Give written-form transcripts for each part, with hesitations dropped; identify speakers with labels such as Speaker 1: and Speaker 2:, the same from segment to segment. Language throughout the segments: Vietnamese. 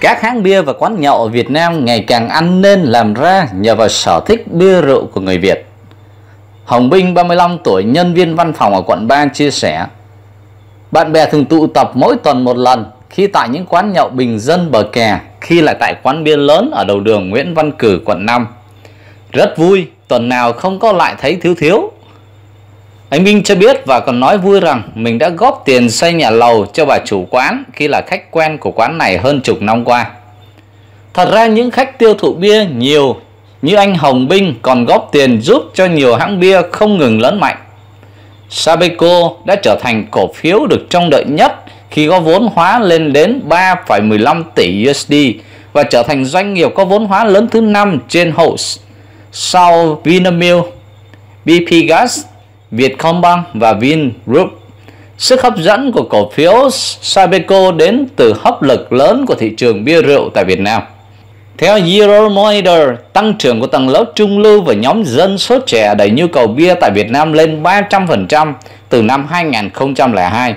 Speaker 1: Các hãng bia và quán nhậu ở Việt Nam ngày càng ăn nên làm ra nhờ vào sở thích bia rượu của người Việt. Hồng Binh, 35 tuổi, nhân viên văn phòng ở quận 3 chia sẻ: bạn bè thường tụ tập mỗi tuần một lần, khi tại những quán nhậu bình dân bờ kè, khi lại tại quán bia lớn ở đầu đường Nguyễn Văn Cử, quận 5. Rất vui, tuần nào không có lại thấy thiếu. Anh Binh cho biết và còn nói vui rằng mình đã góp tiền xây nhà lầu cho bà chủ quán khi là khách quen của quán này hơn chục năm qua. Thật ra những khách tiêu thụ bia nhiều như anh Hồng Binh còn góp tiền giúp cho nhiều hãng bia không ngừng lớn mạnh. Sabeco đã trở thành cổ phiếu được trông đợi nhất khi có vốn hóa lên đến 3,15 tỷ USD và trở thành doanh nghiệp có vốn hóa lớn thứ 5 trên Host, sau Vinamilk, BP Gas, Vietcombank và Vingroup. Sức hấp dẫn của cổ phiếu Sabeco đến từ hấp lực lớn của thị trường bia rượu tại Việt Nam. Theo Euromonitor, tăng trưởng của tầng lớp trung lưu và nhóm dân số trẻ đẩy nhu cầu bia tại Việt Nam lên 300% từ năm 2002,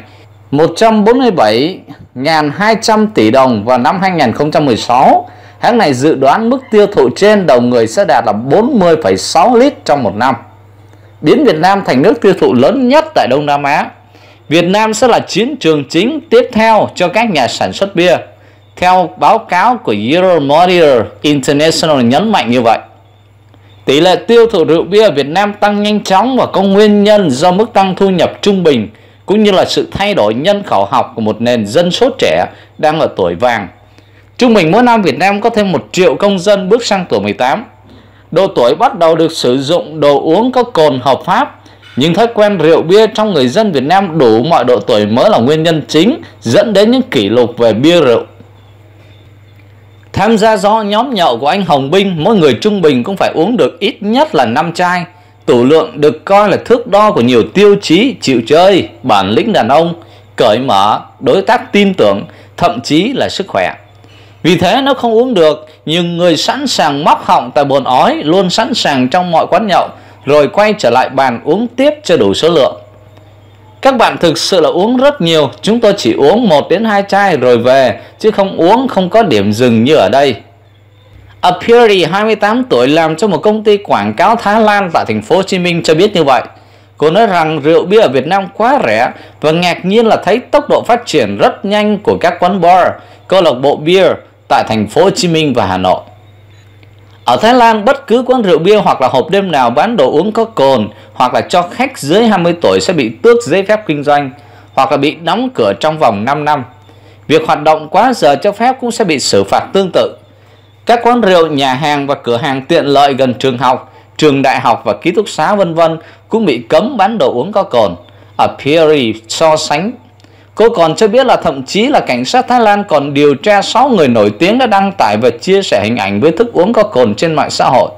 Speaker 1: 147.200 tỷ đồng vào năm 2016. Hãng này dự đoán mức tiêu thụ trên đầu người sẽ đạt là 40,6 lít trong một năm, biến Việt Nam thành nước tiêu thụ lớn nhất tại Đông Nam Á. Việt Nam sẽ là chiến trường chính tiếp theo cho các nhà sản xuất bia, theo báo cáo của Euromonitor International nhấn mạnh như vậy. Tỷ lệ tiêu thụ rượu bia ở Việt Nam tăng nhanh chóng và có nguyên nhân do mức tăng thu nhập trung bình cũng như là sự thay đổi nhân khẩu học của một nền dân số trẻ đang ở tuổi vàng. Trung bình mỗi năm Việt Nam có thêm 1 triệu công dân bước sang tuổi 18. Độ tuổi bắt đầu được sử dụng đồ uống có cồn hợp pháp, nhưng thói quen rượu bia trong người dân Việt Nam đủ mọi độ tuổi mới là nguyên nhân chính dẫn đến những kỷ lục về bia rượu. Tham gia nhóm nhậu của anh Hồng Binh, mỗi người trung bình cũng phải uống được ít nhất là 5 chai. Tủ lượng được coi là thước đo của nhiều tiêu chí: chịu chơi, bản lĩnh đàn ông, cởi mở, đối tác tin tưởng, thậm chí là sức khỏe. Vì thế nếu không uống được, nhiều người sẵn sàng móc họng tại bồn ói, luôn sẵn sàng trong mọi quán nhậu, rồi quay trở lại bàn uống tiếp cho đủ số lượng. Các bạn thực sự là uống rất nhiều, chúng tôi chỉ uống 1 đến 2 chai rồi về, chứ không uống không có điểm dừng như ở đây. Apiri, 28 tuổi, làm cho một công ty quảng cáo Thái Lan tại thành phố Hồ Chí Minh cho biết như vậy. Cô nói rằng rượu bia ở Việt Nam quá rẻ và ngạc nhiên là thấy tốc độ phát triển rất nhanh của các quán bar, câu lạc bộ bia tại thành phố Hồ Chí Minh và Hà Nội. Ở Thái Lan, bất cứ quán rượu bia hoặc là hộp đêm nào bán đồ uống có cồn hoặc là cho khách dưới 20 tuổi sẽ bị tước giấy phép kinh doanh hoặc là bị đóng cửa trong vòng 5 năm. Việc hoạt động quá giờ cho phép cũng sẽ bị xử phạt tương tự. Các quán rượu, nhà hàng và cửa hàng tiện lợi gần trường học, trường đại học và ký túc xá v.v. cũng bị cấm bán đồ uống có cồn. Ở Pierre so sánh, cô còn cho biết là thậm chí là cảnh sát Thái Lan còn điều tra 6 người nổi tiếng đã đăng tải và chia sẻ hình ảnh với thức uống có cồn trên mạng xã hội.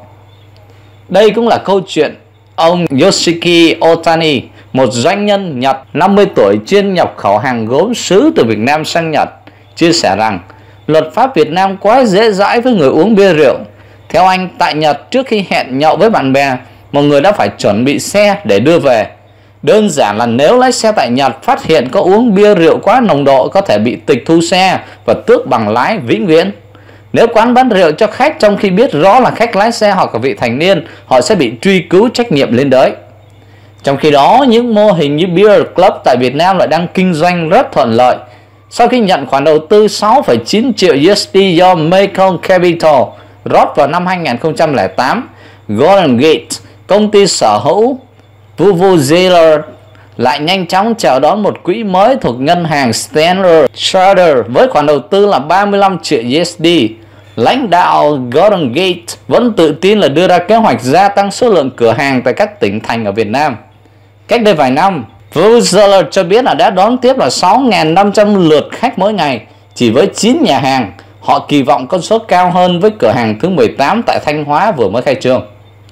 Speaker 1: Đây cũng là câu chuyện ông Yoshiki Otani, một doanh nhân Nhật 50 tuổi chuyên nhập khẩu hàng gốm sứ từ Việt Nam sang Nhật, chia sẻ rằng luật pháp Việt Nam quá dễ dãi với người uống bia rượu. Theo anh, tại Nhật, trước khi hẹn nhậu với bạn bè, một người đã phải chuẩn bị xe để đưa về. Đơn giản là nếu lái xe tại Nhật phát hiện có uống bia rượu quá nồng độ, có thể bị tịch thu xe và tước bằng lái vĩnh viễn. Nếu quán bán rượu cho khách trong khi biết rõ là khách lái xe hoặc là vị thành niên, họ sẽ bị truy cứu trách nhiệm liên đới. Trong khi đó, những mô hình như Beer Club tại Việt Nam lại đang kinh doanh rất thuận lợi. Sau khi nhận khoản đầu tư 6,9 triệu USD do Mekong Capital rót vào năm 2008, Golden Gate, công ty sở hữu Vuvuzela, lại nhanh chóng chào đón một quỹ mới thuộc ngân hàng Standard Chartered với khoản đầu tư là 35 triệu USD. Lãnh đạo Golden Gate vẫn tự tin là đưa ra kế hoạch gia tăng số lượng cửa hàng tại các tỉnh thành ở Việt Nam. Cách đây vài năm, Vuvuzela cho biết là đã đón tiếp là 6.500 lượt khách mỗi ngày. Chỉ với 9 nhà hàng, họ kỳ vọng con số cao hơn với cửa hàng thứ 18 tại Thanh Hóa vừa mới khai trương.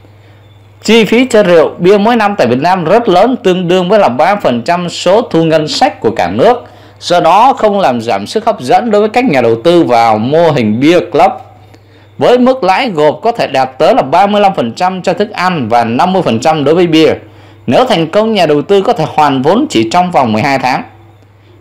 Speaker 1: Chi phí cho rượu bia mỗi năm tại Việt Nam rất lớn, tương đương với là 3% số thu ngân sách của cả nước. Do đó không làm giảm sức hấp dẫn đối với các nhà đầu tư vào mô hình Beer Club. Với mức lãi gộp có thể đạt tới là 35% cho thức ăn và 50% đối với bia. Nếu thành công, nhà đầu tư có thể hoàn vốn chỉ trong vòng 12 tháng.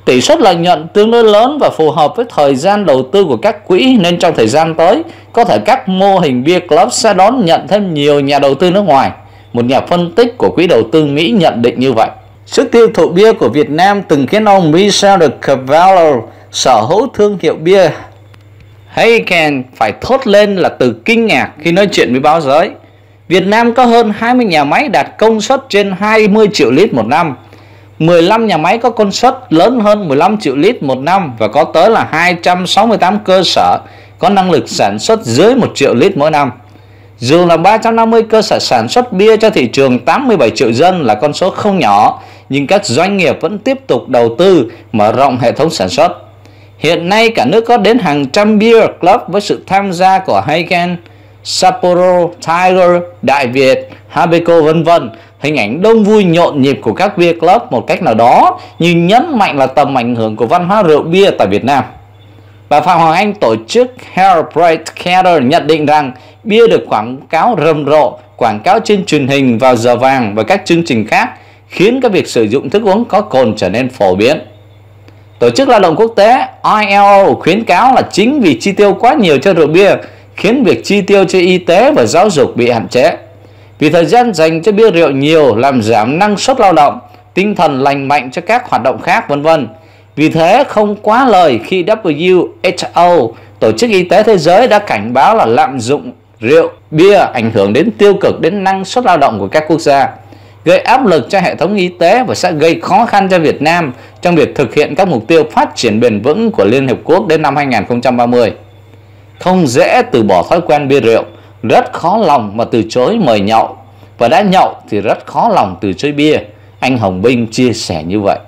Speaker 1: Tỷ suất lợi nhuận tương đối lớn và phù hợp với thời gian đầu tư của các quỹ, nên trong thời gian tới, có thể các mô hình Beer Club sẽ đón nhận thêm nhiều nhà đầu tư nước ngoài. Một nhà phân tích của quỹ đầu tư Mỹ nhận định như vậy. Sức tiêu thụ bia của Việt Nam từng khiến ông Michel de Cavallo, sở hữu thương hiệu bia Heineken, phải thốt lên là từ kinh ngạc khi nói chuyện với báo giới. Việt Nam có hơn 20 nhà máy đạt công suất trên 20 triệu lít một năm, 15 nhà máy có công suất lớn hơn 15 triệu lít một năm và có tới là 268 cơ sở có năng lực sản xuất dưới 1 triệu lít mỗi năm. Dù là 350 cơ sở sản xuất bia cho thị trường 87 triệu dân là con số không nhỏ, nhưng các doanh nghiệp vẫn tiếp tục đầu tư mở rộng hệ thống sản xuất. Hiện nay cả nước có đến hàng trăm beer club với sự tham gia của Heineken, Sapporo, Tiger, Đại Việt, Habeco v.v. Hình ảnh đông vui nhộn nhịp của các beer club một cách nào đó, nhưng nhấn mạnh là tầm ảnh hưởng của văn hóa rượu bia tại Việt Nam. Bà Phạm Hoàng Anh, tổ chức Heartbreak Theater, nhận định rằng bia được quảng cáo rầm rộ, quảng cáo trên truyền hình vào giờ vàng và các chương trình khác, khiến các việc sử dụng thức uống có cồn trở nên phổ biến. Tổ chức Lao động Quốc tế ILO khuyến cáo là chính vì chi tiêu quá nhiều cho rượu bia khiến việc chi tiêu cho y tế và giáo dục bị hạn chế. Vì thời gian dành cho bia rượu nhiều làm giảm năng suất lao động, tinh thần lành mạnh cho các hoạt động khác v.v. Vì thế không quá lời khi WHO, Tổ chức Y tế Thế giới, đã cảnh báo là lạm dụng rượu bia ảnh hưởng đến tiêu cực đến năng suất lao động của các quốc gia, gây áp lực cho hệ thống y tế và sẽ gây khó khăn cho Việt Nam trong việc thực hiện các mục tiêu phát triển bền vững của Liên Hiệp Quốc đến năm 2030. Không dễ từ bỏ thói quen bia rượu, rất khó lòng mà từ chối mời nhậu, và đã nhậu thì rất khó lòng từ chối bia. Anh Hồng Binh chia sẻ như vậy.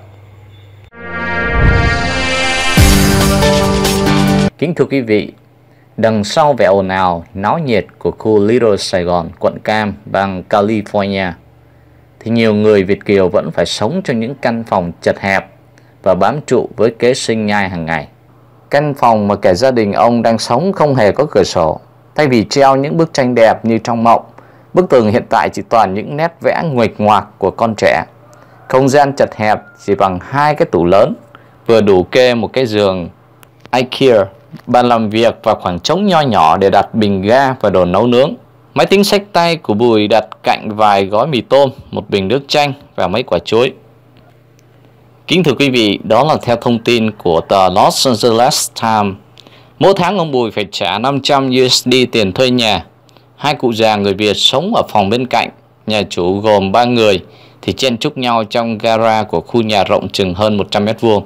Speaker 1: Kính thưa quý vị, đằng sau vẻ ồn ào, náo nhiệt của khu Little Sài Gòn, quận Cam, bang California, thì nhiều người Việt kiều vẫn phải sống trong những căn phòng chật hẹp và bám trụ với kế sinh nhai hàng ngày. Căn phòng mà cả gia đình ông đang sống không hề có cửa sổ. Thay vì treo những bức tranh đẹp như trong mộng, bức tường hiện tại chỉ toàn những nét vẽ nguệch ngoạc của con trẻ. Không gian chật hẹp chỉ bằng 2 cái tủ lớn, vừa đủ kê một cái giường IKEA, bàn làm việc và khoảng trống nho nhỏ để đặt bình ga và đồ nấu nướng. Máy tính xách tay của Bùi đặt cạnh vài gói mì tôm, một bình nước chanh và mấy quả chuối. Kính thưa quý vị, đó là theo thông tin của tờ Los Angeles Times. Mỗi tháng ông Bùi phải trả 500 USD tiền thuê nhà. 2 cụ già người Việt sống ở phòng bên cạnh, nhà chủ gồm 3 người thì chen chúc nhau trong gara của khu nhà rộng chừng hơn 100 m².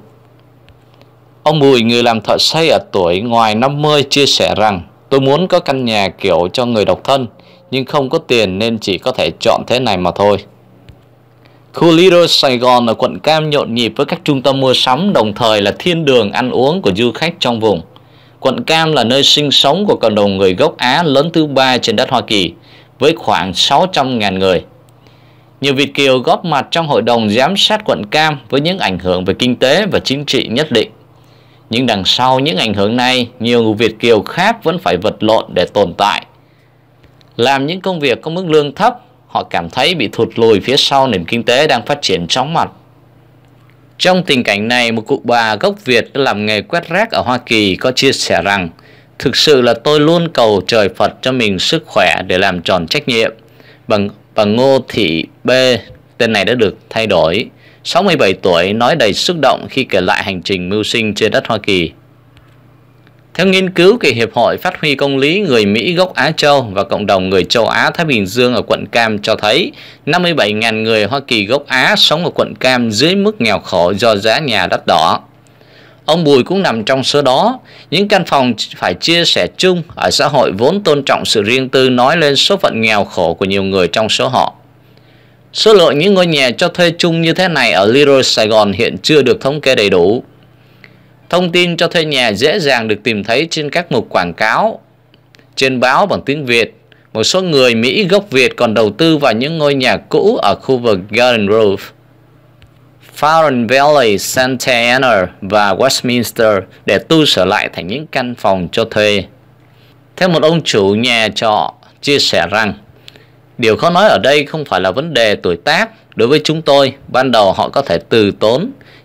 Speaker 1: Ông Bùi, người làm thợ xây ở tuổi ngoài 50, chia sẻ rằng: tôi muốn có căn nhà kiểu cho người độc thân, nhưng không có tiền nên chỉ có thể chọn thế này mà thôi. Khu Little Sài Gòn ở quận Cam nhộn nhịp với các trung tâm mua sắm, đồng thời là thiên đường ăn uống của du khách trong vùng. Quận Cam là nơi sinh sống của cộng đồng người gốc Á lớn thứ 3 trên đất Hoa Kỳ, với khoảng 600.000 người. Nhiều Việt kiều góp mặt trong hội đồng giám sát quận Cam với những ảnh hưởng về kinh tế và chính trị nhất định. Nhưng đằng sau những ảnh hưởng này, nhiều Việt kiều khác vẫn phải vật lộn để tồn tại. Làm những công việc có mức lương thấp, họ cảm thấy bị thụt lùi phía sau nền kinh tế đang phát triển chóng mặt. Trong tình cảnh này, một cụ bà gốc Việt đã làm nghề quét rác ở Hoa Kỳ có chia sẻ rằng: thực sự là tôi luôn cầu trời Phật cho mình sức khỏe để làm tròn trách nhiệm. Bà Ngô Thị B, tên này đã được thay đổi, 67 tuổi, nói đầy xúc động khi kể lại hành trình mưu sinh trên đất Hoa Kỳ. Theo nghiên cứu của Hiệp hội Phát huy Công lý người Mỹ gốc Á Châu và cộng đồng người châu Á Thái Bình Dương ở quận Cam cho thấy 57.000 người Hoa Kỳ gốc Á sống ở quận Cam dưới mức nghèo khổ do giá nhà đắt đỏ. Ông Bùi cũng nằm trong số đó. Những căn phòng phải chia sẻ chung ở xã hội vốn tôn trọng sự riêng tư nói lên số phận nghèo khổ của nhiều người trong số họ. Số lượng những ngôi nhà cho thuê chung như thế này ở Little Sài Gòn hiện chưa được thống kê đầy đủ. Thông tin cho thuê nhà dễ dàng được tìm thấy trên các mục quảng cáo trên báo bằng tiếng Việt. Một số người Mỹ gốc Việt còn đầu tư vào những ngôi nhà cũ ở khu vực Garden Grove, Fountain Valley, Santa Ana và Westminster để tu sửa lại thành những căn phòng cho thuê. Theo một ông chủ nhà trọ chia sẻ rằng: điều khó nói ở đây không phải là vấn đề tuổi tác. Đối với chúng tôi, ban đầu họ có thể từ tốn,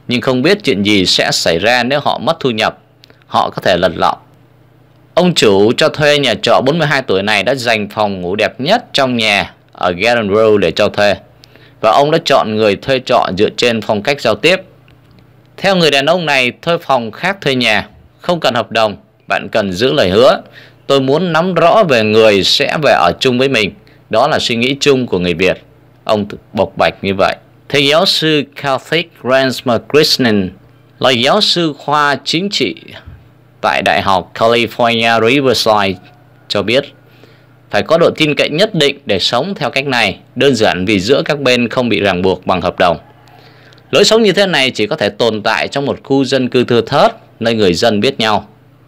Speaker 1: nhưng không biết chuyện gì sẽ xảy ra nếu họ mất thu nhập. Họ có thể lật lọng. Ông chủ cho thuê nhà trọ 42 tuổi này đã dành phòng ngủ đẹp nhất trong nhà ở Garden Row để cho thuê. Và ông đã chọn người thuê trọ dựa trên phong cách giao tiếp. Theo người đàn ông này, thuê phòng khác thuê nhà, không cần hợp đồng, bạn cần giữ lời hứa. Tôi muốn nắm rõ về người sẽ về ở chung với mình. Đó là suy nghĩ chung của người Việt. Ông bộc bạch như vậy. Thầy giáo sư Karthik Ramakrishnan là giáo sư khoa chính trị tại Đại học California Riverside cho biết phải có độ tin cậy nhất định để sống theo cách này, đơn giản vì giữa các bên không bị ràng buộc bằng hợp đồng. Lối sống như thế này chỉ có thể tồn tại trong một khu dân cư thưa thớt, nơi người dân biết nhau.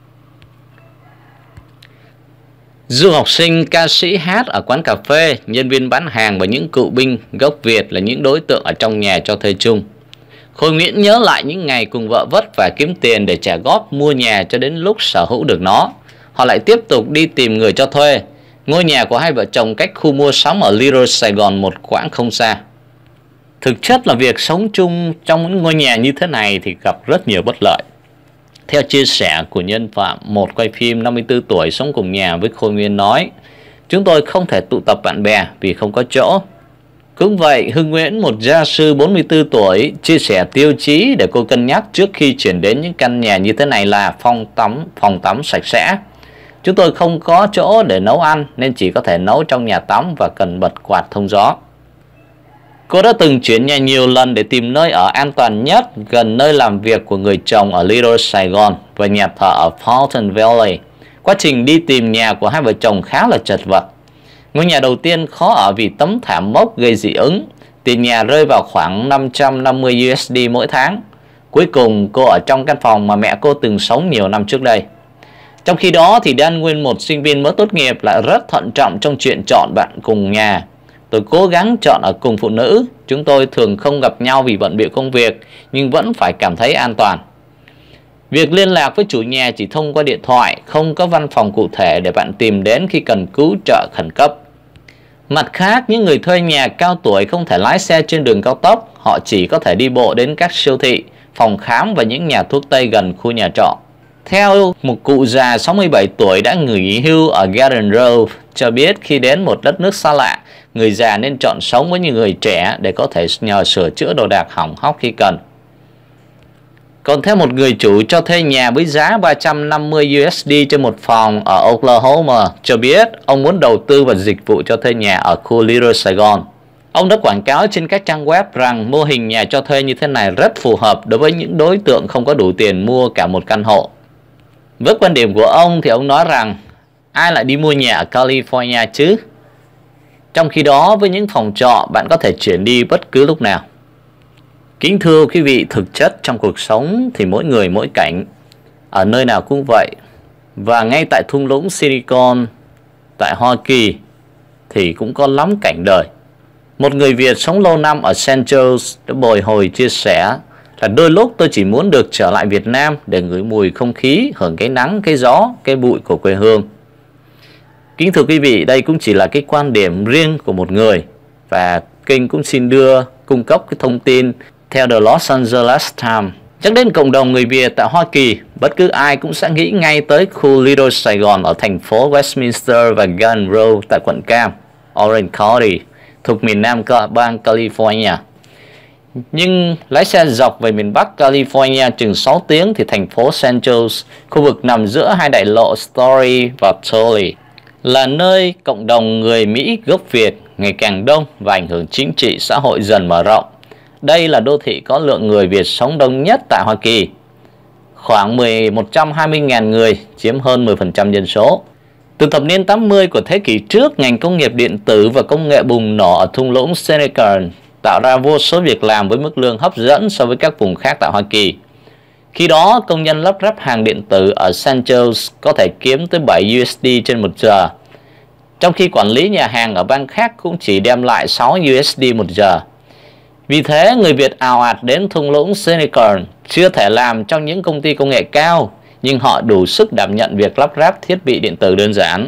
Speaker 1: Du học sinh, ca sĩ hát ở quán cà phê, nhân viên bán hàng và những cựu binh gốc Việt là những đối tượng ở trong nhà cho thuê chung. Khôi Nguyễn nhớ lại những ngày cùng vợ vất vả kiếm tiền để trả góp mua nhà cho đến lúc sở hữu được nó. Họ lại tiếp tục đi tìm người cho thuê. Ngôi nhà của hai vợ chồng cách khu mua sắm ở Little Sài Gòn một quãng không xa. Thực chất là việc sống chung trong những ngôi nhà như thế này thì gặp rất nhiều bất lợi. Theo chia sẻ của nhân phạm, một quay phim 54 tuổi sống cùng nhà với Khôi Nguyên nói: chúng tôi không thể tụ tập bạn bè vì không có chỗ. Cũng vậy, Hưng Nguyễn, một gia sư 44 tuổi, chia sẻ tiêu chí để cô cân nhắc trước khi chuyển đến những căn nhà như thế này là phòng tắm sạch sẽ. Chúng tôi không có chỗ để nấu ăn nên chỉ có thể nấu trong nhà tắm và cần bật quạt thông gió. Cô đã từng chuyển nhà nhiều lần để tìm nơi ở an toàn nhất gần nơi làm việc của người chồng ở Little Sài Gòn và nhà thờ ở Fountain Valley. Quá trình đi tìm nhà của hai vợ chồng khá là chật vật. Ngôi nhà đầu tiên khó ở vì tấm thảm mốc gây dị ứng. Tiền nhà rơi vào khoảng 550 USD mỗi tháng. Cuối cùng cô ở trong căn phòng mà mẹ cô từng sống nhiều năm trước đây. Trong khi đó thì Dan Nguyên, một sinh viên mới tốt nghiệp, lại rất thận trọng trong chuyện chọn bạn cùng nhà. Tôi cố gắng chọn ở cùng phụ nữ. Chúng tôi thường không gặp nhau vì bận bịu công việc, nhưng vẫn phải cảm thấy an toàn. Việc liên lạc với chủ nhà chỉ thông qua điện thoại, không có văn phòng cụ thể để bạn tìm đến khi cần cứu trợ khẩn cấp. Mặt khác, những người thuê nhà cao tuổi không thể lái xe trên đường cao tốc. Họ chỉ có thể đi bộ đến các siêu thị, phòng khám và những nhà thuốc tây gần khu nhà trọ. Theo một cụ già 67 tuổi đã nghỉ hưu ở Garden Row cho biết, khi đến một đất nước xa lạ, người già nên chọn sống với những người trẻ để có thể nhờ sửa chữa đồ đạc hỏng hóc khi cần. Còn theo một người chủ cho thuê nhà với giá 350 USD trên một phòng ở Oklahoma cho biết ông muốn đầu tư vào dịch vụ cho thuê nhà ở khu Little Sài Gòn. Ông đã quảng cáo trên các trang web rằng mô hình nhà cho thuê như thế này rất phù hợp đối với những đối tượng không có đủ tiền mua cả một căn hộ. Với quan điểm của ông thì ông nói rằng ai lại đi mua nhà ở California chứ? Trong khi đó với những phòng trọ bạn có thể chuyển đi bất cứ lúc nào. Kính thưa quý vị, thực chất trong cuộc sống thì mỗi người mỗi cảnh, ở nơi nào cũng vậy. Và ngay tại thung lũng Silicon tại Hoa Kỳ thì cũng có lắm cảnh đời. Một người Việt sống lâu năm ở San Jose đã bồi hồi chia sẻ là đôi lúc tôi chỉ muốn được trở lại Việt Nam để ngửi mùi không khí, hưởng cái nắng, cái gió, cái bụi của quê hương. Kính thưa quý vị, đây cũng chỉ là cái quan điểm riêng của một người, và kênh cũng xin cung cấp cái thông tin theo The Los Angeles Times. Nhắc đến cộng đồng người Việt tại Hoa Kỳ, bất cứ ai cũng sẽ nghĩ ngay tới khu Little Sài Gòn ở thành phố Westminster và Garden Row tại quận Cam, Orange County, thuộc miền Nam bang California. Nhưng lái xe dọc về miền Bắc California chừng 6 tiếng thì thành phố San Jose, khu vực nằm giữa hai đại lộ Story và Tully, là nơi cộng đồng người Mỹ gốc Việt ngày càng đông và ảnh hưởng chính trị xã hội dần mở rộng. Đây là đô thị có lượng người Việt sống đông nhất tại Hoa Kỳ, khoảng 120.000 người, chiếm hơn 10% dân số. Từ thập niên 80 của thế kỷ trước, ngành công nghiệp điện tử và công nghệ bùng nổ ở thung lũng Silicon tạo ra vô số việc làm với mức lương hấp dẫn so với các vùng khác tại Hoa Kỳ. Khi đó, công nhân lắp ráp hàng điện tử ở San Jose có thể kiếm tới 7 USD trên 1 giờ, trong khi quản lý nhà hàng ở bang khác cũng chỉ đem lại 6 USD 1 giờ. Vì thế, người Việt ào ạt đến thung lũng Silicon chưa thể làm trong những công ty công nghệ cao, nhưng họ đủ sức đảm nhận việc lắp ráp thiết bị điện tử đơn giản.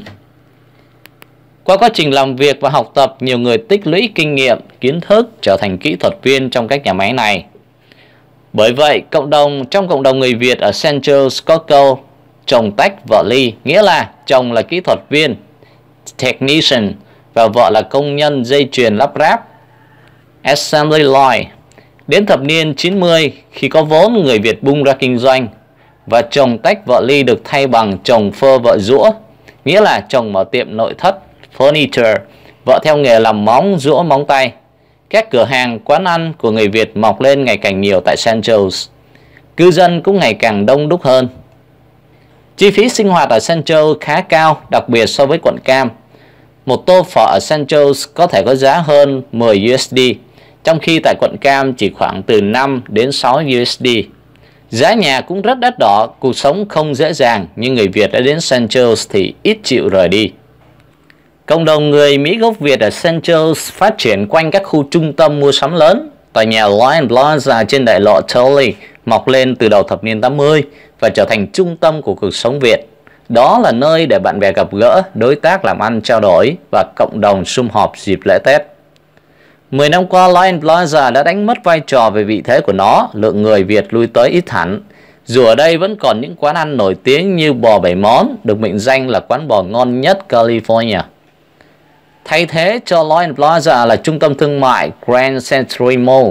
Speaker 1: Qua quá trình làm việc và học tập, nhiều người tích lũy kinh nghiệm, kiến thức, trở thành kỹ thuật viên trong các nhà máy này. Bởi vậy, trong cộng đồng người Việt ở St. Joe's có câu chồng tách vợ ly, nghĩa là chồng là kỹ thuật viên technician và vợ là công nhân dây chuyền lắp ráp assembly line. Đến thập niên 90, khi có vốn, người Việt bung ra kinh doanh và chồng tách vợ ly được thay bằng chồng phơ vợ giũa, nghĩa là chồng mở tiệm nội thất furniture, vợ theo nghề làm móng, giũa móng tay. Các cửa hàng, quán ăn của người Việt mọc lên ngày càng nhiều tại St. Joe's. Cư dân cũng ngày càng đông đúc hơn. Chi phí sinh hoạt ở St. Joe's khá cao, đặc biệt so với quận Cam. Một tô phở ở St. Joe's có thể có giá hơn 10 USD, trong khi tại quận Cam chỉ khoảng từ 5 đến 6 USD. Giá nhà cũng rất đắt đỏ, cuộc sống không dễ dàng, nhưng người Việt đã đến St. Joe's thì ít chịu rời đi. Cộng đồng người Mỹ gốc Việt ở St. Joe's phát triển quanh các khu trung tâm mua sắm lớn. Tòa nhà Lion Plaza trên đại lộ Tully mọc lên từ đầu thập niên 80 và trở thành trung tâm của cuộc sống Việt. Đó là nơi để bạn bè gặp gỡ, đối tác làm ăn trao đổi và cộng đồng sum họp dịp lễ Tết. 10 năm qua, Lion Plaza đã đánh mất vai trò về vị thế của nó, lượng người Việt lui tới ít hẳn. Dù ở đây vẫn còn những quán ăn nổi tiếng như bò 7 món, được mệnh danh là quán bò ngon nhất California. Thay thế cho Lion Plaza là trung tâm thương mại Grand Century Mall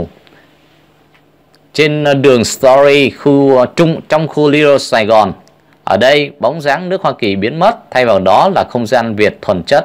Speaker 1: trên đường Story trong khu Little Sài Gòn. Ở đây, bóng dáng nước Hoa Kỳ biến mất, thay vào đó là không gian Việt thuần chất.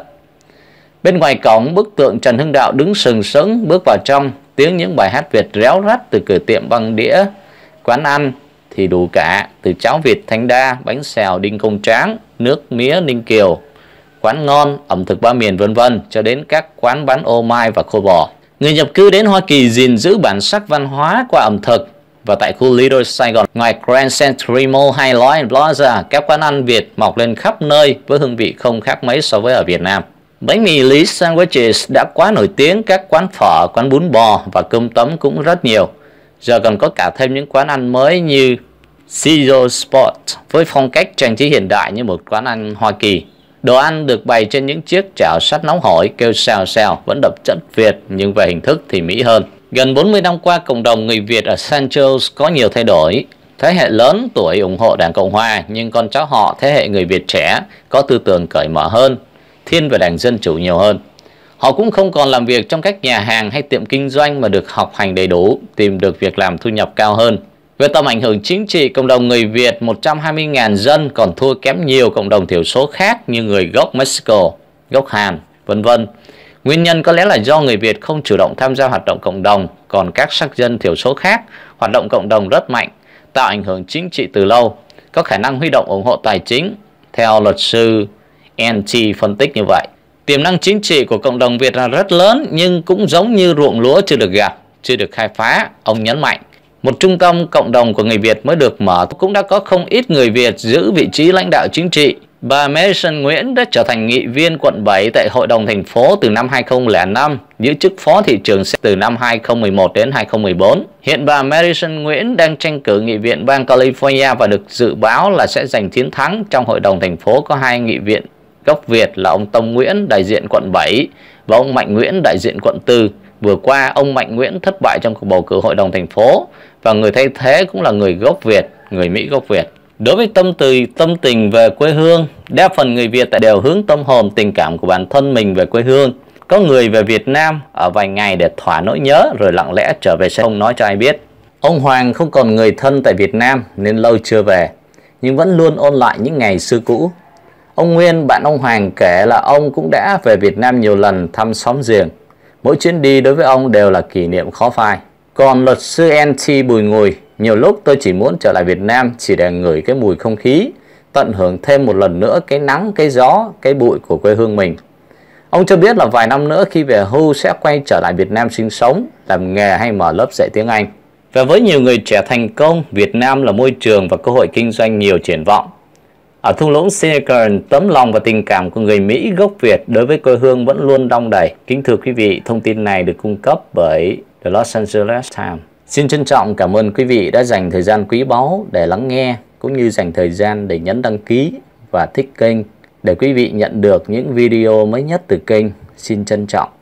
Speaker 1: Bên ngoài cổng, bức tượng Trần Hưng Đạo đứng sừng sững, bước vào trong, tiếng những bài hát Việt réo rắt từ cửa tiệm băng đĩa. Quán ăn thì đủ cả, từ cháo vịt Thanh Đa, bánh xèo Đinh Công Tráng, nước mía Ninh Kiều, quán ngon, ẩm thực ba miền vân vân, cho đến các quán bán ô mai và khô bò. Người nhập cư đến Hoa Kỳ gìn giữ bản sắc văn hóa qua ẩm thực. Và tại khu Little Sài Gòn, ngoài Grand Century Mall hay Lion Plaza, các quán ăn Việt mọc lên khắp nơi với hương vị không khác mấy so với ở Việt Nam. Bánh mì Lý Sandwiches đã quá nổi tiếng, các quán phở, quán bún bò và cơm tấm cũng rất nhiều. Giờ còn có cả thêm những quán ăn mới như Caesar Spot với phong cách trang trí hiện đại như một quán ăn Hoa Kỳ. Đồ ăn được bày trên những chiếc chảo sắt nóng hổi kêu xèo xèo, vẫn đậm chất Việt nhưng về hình thức thì Mỹ hơn. Gần 40 năm qua, cộng đồng người Việt ở St. Joe's có nhiều thay đổi. Thế hệ lớn tuổi ủng hộ Đảng Cộng Hòa, nhưng con cháu họ, thế hệ người Việt trẻ, có tư tưởng cởi mở hơn, thiên về Đảng Dân Chủ nhiều hơn. Họ cũng không còn làm việc trong các nhà hàng hay tiệm kinh doanh mà được học hành đầy đủ, tìm được việc làm thu nhập cao hơn. Về tầm ảnh hưởng chính trị, cộng đồng người Việt 120.000 dân còn thua kém nhiều cộng đồng thiểu số khác như người gốc Mexico, gốc Hàn, vân vân. Nguyên nhân có lẽ là do người Việt không chủ động tham gia hoạt động cộng đồng, còn các sắc dân thiểu số khác hoạt động cộng đồng rất mạnh, tạo ảnh hưởng chính trị từ lâu, có khả năng huy động ủng hộ tài chính. Theo luật sư NT phân tích như vậy, tiềm năng chính trị của cộng đồng Việt là rất lớn, nhưng cũng giống như ruộng lúa chưa được gặt, chưa được khai phá. Ông nhấn mạnh, một trung tâm cộng đồng của người Việt mới được mở cũng đã có không ít người Việt giữ vị trí lãnh đạo chính trị. Bà Madison Nguyễn đã trở thành nghị viên quận 7 tại Hội đồng thành phố từ năm 2005, giữ chức phó thị trưởng từ năm 2011 đến 2014. Hiện bà Madison Nguyễn đang tranh cử nghị viện bang California và được dự báo là sẽ giành chiến thắng. Trong Hội đồng thành phố có hai nghị viện gốc Việt là ông Tông Nguyễn đại diện quận 7 và ông Mạnh Nguyễn đại diện quận 4. Vừa qua, ông Mạnh Nguyễn thất bại trong cuộc bầu cử Hội đồng thành phố và người thay thế cũng là người gốc Việt, người Mỹ gốc Việt. Đối với tâm tình về quê hương, đa phần người Việt đều hướng tâm hồn tình cảm của bản thân mình về quê hương. Có người về Việt Nam ở vài ngày để thỏa nỗi nhớ rồi lặng lẽ trở về sẽ không nói cho ai biết. Ông Hoàng không còn người thân tại Việt Nam nên lâu chưa về, nhưng vẫn luôn ôn lại những ngày xưa cũ. Ông Nguyên, bạn ông Hoàng kể là ông cũng đã về Việt Nam nhiều lần thăm xóm giềng. Mỗi chuyến đi đối với ông đều là kỷ niệm khó phai. Còn luật sư NT Bùi Ngùi, nhiều lúc tôi chỉ muốn trở lại Việt Nam chỉ để ngửi cái mùi không khí, tận hưởng thêm một lần nữa cái nắng, cái gió, cái bụi của quê hương mình. Ông cho biết là vài năm nữa khi về hưu sẽ quay trở lại Việt Nam sinh sống, làm nghề hay mở lớp dạy tiếng Anh. Và với nhiều người trẻ thành công, Việt Nam là môi trường và cơ hội kinh doanh nhiều triển vọng. Ở thung lũng Silicon, tấm lòng và tình cảm của người Mỹ gốc Việt đối với quê hương vẫn luôn đong đầy. Kính thưa quý vị, thông tin này được cung cấp bởi The Los Angeles Times. Xin trân trọng cảm ơn quý vị đã dành thời gian quý báu để lắng nghe, cũng như dành thời gian để nhấn đăng ký và thích kênh để quý vị nhận được những video mới nhất từ kênh. Xin trân trọng.